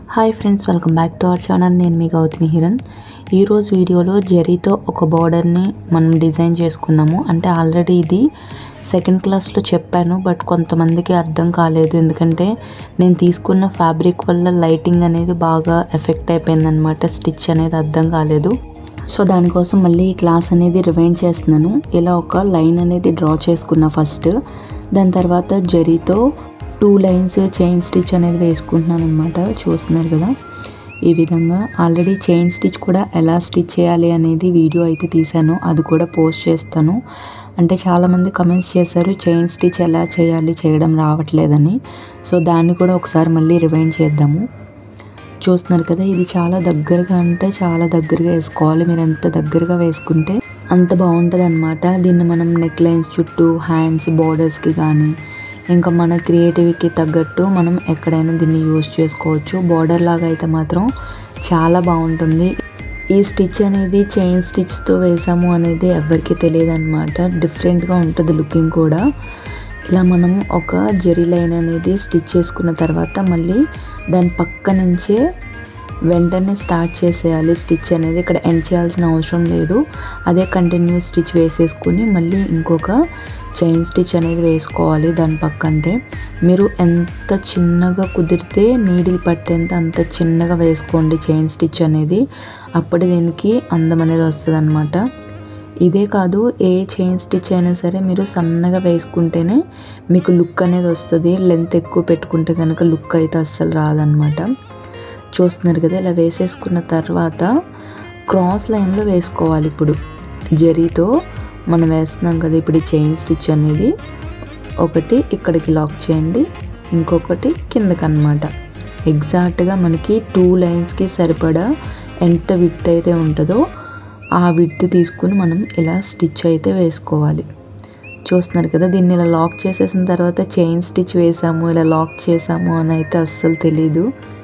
Hi friends, welcome back to our channel. నేను మీ గౌతమి హిరణ్. ఈరోజు వీడియోలో జరీతో ఒక బార్డర్ని మనం డిజైన్ చేసుకుందాము. అంటే ఆల్రెడీ ఇది సెకండ్ క్లాస్లో చెప్పాను, బట్ కొంతమందికి అర్థం కాలేదు. ఎందుకంటే నేను తీసుకున్న ఫ్యాబ్రిక్ వల్ల లైటింగ్ అనేది బాగా ఎఫెక్ట్ అయిపోయిందనమాట. స్టిచ్ అనేది అర్థం కాలేదు. సో దానికోసం మళ్ళీ ఈ క్లాస్ అనేది రివైండ్ చేస్తున్నాను. ఇలా ఒక లైన్ అనేది డ్రా చేసుకున్నా ఫస్ట్. దాని తర్వాత జరీతో 2 లైన్స్ చైన్ స్టిచ్ అనేది వేసుకుంటున్నాను అనమాట. చూస్తున్నారు కదా, ఈ విధంగా. ఆల్రెడీ చైన్ స్టిచ్ కూడా ఎలా స్టిచ్ చేయాలి అనేది వీడియో అయితే తీశాను, అది కూడా పోస్ట్ చేస్తాను. అంటే చాలామంది కమెంట్స్ చేశారు చైన్ స్టిచ్ ఎలా చేయాలి, చేయడం రావట్లేదని. సో దాన్ని కూడా ఒకసారి మళ్ళీ రివైండ్ చేద్దాము. చూస్తున్నారు కదా, ఇది చాలా దగ్గరగా అంటే చాలా దగ్గరగా వేసుకోవాలి. మీరు ఎంత దగ్గరగా వేసుకుంటే అంత బాగుంటుంది అనమాట. దీన్ని మనం నెక్ లైన్స్ చుట్టూ, హ్యాండ్స్, బార్డర్స్కి కానీ ఇంకా మన క్రియేటివిటీకి తగ్గట్టు మనం ఎక్కడైనా దీన్ని యూజ్ చేసుకోవచ్చు. బార్డర్ లాగా అయితే మాత్రం చాలా బాగుంటుంది. ఈ స్టిచ్ అనేది చైన్ స్టిచ్తో వేసాము అనేది ఎవరికి తెలియదు అనమాట. డిఫరెంట్గా ఉంటుంది లుకింగ్ కూడా. ఇలా మనం ఒక జరీ లైన్ అనేది స్టిచ్ చేసుకున్న తర్వాత మళ్ళీ దాని పక్క నుంచే వెంటనే స్టార్ట్ చేసేయాలి స్టిచ్ అనేది. ఇక్కడ ఎండ్ చేయాల్సిన అవసరం లేదు. అదే కంటిన్యూస్ స్టిచ్ వేసేసుకుని మళ్ళీ ఇంకొక చైన్ స్టిచ్ అనేది వేసుకోవాలి దాని పక్కంటే. మీరు ఎంత చిన్నగా కుదిరితే నీడిల్ పట్టేంత అంత చిన్నగా వేసుకోండి చైన్ స్టిచ్ అనేది. అప్పుడు దీనికి అందం అనేది వస్తుంది అనమాట. ఇదే కాదు, ఏ చైన్ స్టిచ్ అయినా సరే మీరు సన్నగా వేసుకుంటేనే మీకు లుక్ అనేది వస్తుంది. లెంత్ ఎక్కువ పెట్టుకుంటే కనుక లుక్ అయితే అస్సలు రాదనమాట. చూస్తున్నారు కదా, ఇలా వేసేసుకున్న తర్వాత క్రాస్ లైన్లో వేసుకోవాలి. ఇప్పుడు జరీతో మనం వేస్తున్నాం కదా ఇప్పుడు ఈ చైన్ స్టిచ్ అనేది. ఒకటి ఇక్కడికి లాక్ చేయండి, ఇంకొకటి కిందకి అనమాట. ఎగ్జాక్ట్గా మనకి 2 లైన్స్కి సరిపడా ఎంత విడ్త్ అయితే ఉంటుందో ఆ విడ్త్ తీసుకుని మనం ఇలా స్టిచ్ అయితే వేసుకోవాలి. చూస్తున్నారు కదా, దీన్ని ఇలా లాక్ చేసేసిన తర్వాత చైన్ స్టిచ్ వేసాము, ఇలా లాక్ చేసాము అని అయితే అస్సలు తెలీదు.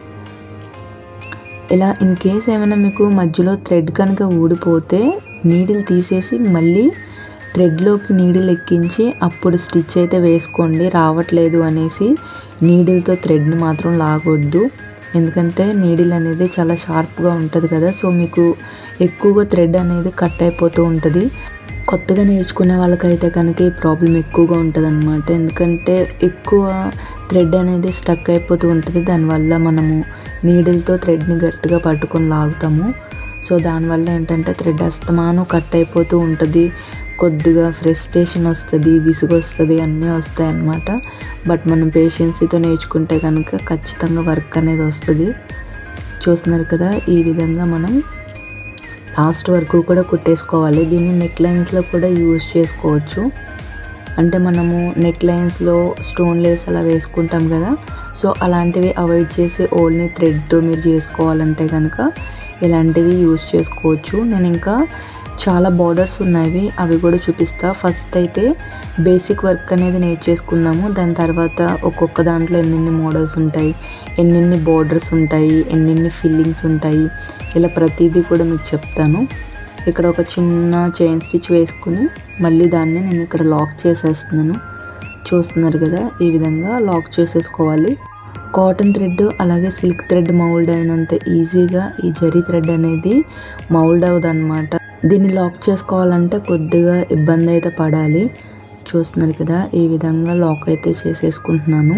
ఇలా ఇన్ కేస్ ఏమైనా మీకు మధ్యలో థ్రెడ్ కనుక ఊడిపోతే నీడిల్ తీసేసి మళ్ళీ థ్రెడ్లోకి నీడిల్ ఎక్కించి అప్పుడు స్టిచ్ అయితే వేసుకోండి. రావట్లేదు అనేసి నీడిల్తో థ్రెడ్ని మాత్రం లాగొద్దు. ఎందుకంటే నీడిల్ అనేది చాలా షార్ప్గా ఉంటుంది కదా. సో మీకు ఎక్కువగా థ్రెడ్ అనేది కట్ అయిపోతూ ఉంటుంది. కొత్తగా నేర్చుకునే వాళ్ళకైతే కనుక ఈ ప్రాబ్లం ఎక్కువగా ఉంటుంది అనమాట. ఎందుకంటే ఎక్కువ థ్రెడ్ అనేది స్టక్ అయిపోతూ ఉంటుంది. దానివల్ల మనము నీడిల్తో థ్రెడ్ని గట్టిగా పట్టుకొని లాగుతాము. సో దానివల్ల ఏంటంటే థ్రెడ్ అస్తమానం కట్ అయిపోతూ ఉంటుంది. కొద్దిగా ఫ్రస్ట్రేషన్ వస్తుంది, విసుగు వస్తుంది, అన్నీ వస్తాయి అన్నమాట. బట్ మనం పేషెన్సీతో నేర్చుకుంటే కనుక ఖచ్చితంగా వర్క్ అనేది వస్తుంది. చూస్తున్నారు కదా, ఈ విధంగా మనం లాస్ట్ వరకు కూడా కుట్టేసుకోవాలి. దీన్ని నెక్ లైన్స్లో కూడా యూజ్ చేసుకోవచ్చు. అంటే మనము నెక్ లైన్స్లో స్టోన్ లేస్ అలా వేసుకుంటాం కదా. సో అలాంటివి అవాయిడ్ చేసి ఓన్లీ థ్రెడ్తో మీరు చేసుకోవాలంటే కనుక ఇలాంటివి యూజ్ చేసుకోవచ్చు. నేను ఇంకా చాలా బార్డర్స్ ఉన్నాయి, అవి కూడా చూపిస్తా. ఫస్ట్ అయితే బేసిక్ వర్క్ అనేది నేర్చేసుకుందాము. దాని తర్వాత ఒక్కొక్క దాంట్లో ఎన్నెన్ని మోడల్స్ ఉంటాయి, ఎన్నెన్ని బార్డర్స్ ఉంటాయి, ఎన్నెన్ని ఫిల్లింగ్స్ ఉంటాయి, ఇలా ప్రతిదీ కూడా మీకు చెప్తాను. ఇక్కడ ఒక చిన్న చైన్ స్టిచ్ వేసుకుని మళ్ళీ దాన్ని నేను ఇక్కడ లాక్ చేసేస్తున్నాను. చూస్తున్నారు కదా, ఈ విధంగా లాక్ చేసేసుకోవాలి. కాటన్ థ్రెడ్ అలాగే సిల్క్ థ్రెడ్ మౌల్డ్ అయినంత ఈజీగా ఈ జరీ థ్రెడ్ అనేది మౌల్డ్ అవ్వదు అనమాట. దీన్ని లాక్ చేసుకోవాలంటే కొద్దిగా ఇబ్బంది అయితే పడాలి. చూస్తున్నారు కదా, ఈ విధంగా లాక్ అయితే చేసేసుకుంటున్నాను.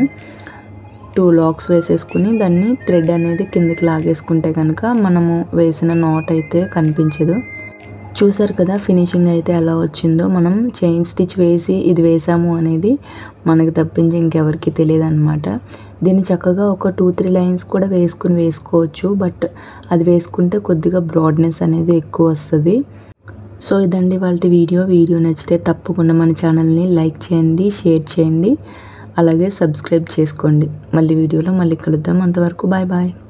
2 లాక్స్ వేసేసుకుని దాన్ని థ్రెడ్ అనేది కిందకి లాగేసుకుంటే కనుక మనము వేసిన నాట్ అయితే కనిపించదు. చూసారు కదా ఫినిషింగ్ అయితే ఎలా వచ్చిందో. మనం చైన్ స్టిచ్ వేసి ఇది వేసాము అనేది మనకు తప్పించి ఇంకెవరికి తెలియదు అనమాట. దీన్ని చక్కగా ఒక 2-3 లైన్స్ కూడా వేసుకోవచ్చు. బట్ అది వేసుకుంటే కొద్దిగా బ్రాడ్నెస్ అనేది ఎక్కువ వస్తుంది. సో ఇదండి వాళ్ళ వీడియో నచ్చితే తప్పకుండా మన ఛానల్ని లైక్ చేయండి, షేర్ చేయండి, అలాగే సబ్స్క్రైబ్ చేసుకోండి. మళ్ళీ వీడియోలో మళ్ళీ కలుద్దాం. అంతవరకు బాయ్ బాయ్.